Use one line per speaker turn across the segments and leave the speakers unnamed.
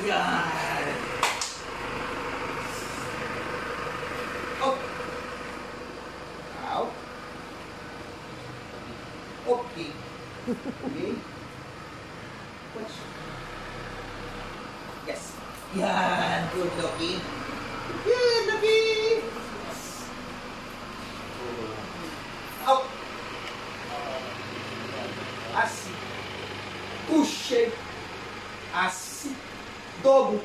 Yan. Up. Out. Okay. Okay. Watch. Yes. Yan. Good, Loki. Yan, Loki. Out. Assim. Puxei. Assim. Dobro.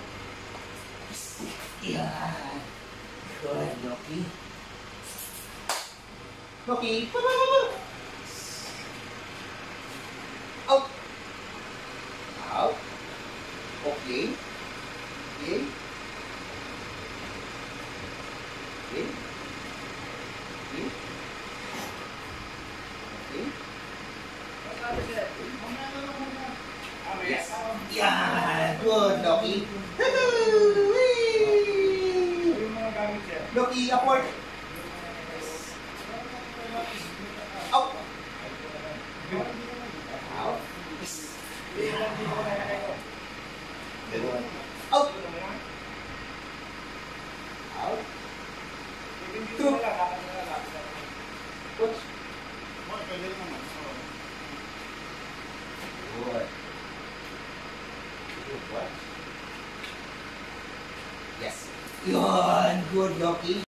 Yan. Good, Loki. Loki. Out. Out. Okay. Okay. Okay. Okay. Okay. Yes. Yeah. Good, Loki. Loki, upward. Out. Out. Out. Out. Two. What? Good. What? Yes. Yun. Good, Loki.